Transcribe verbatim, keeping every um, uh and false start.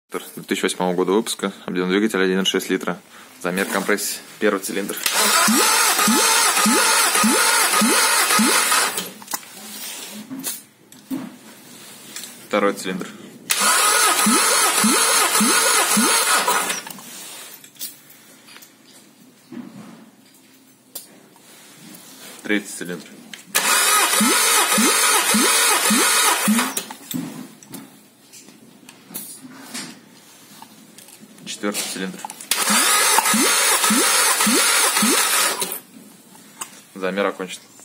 две тысячи восьмого года выпуска, объем двигателя один и шесть литра, замер компрессии, первый цилиндр. Второй цилиндр. Третий цилиндр. Четвертый цилиндр. Замер окончен.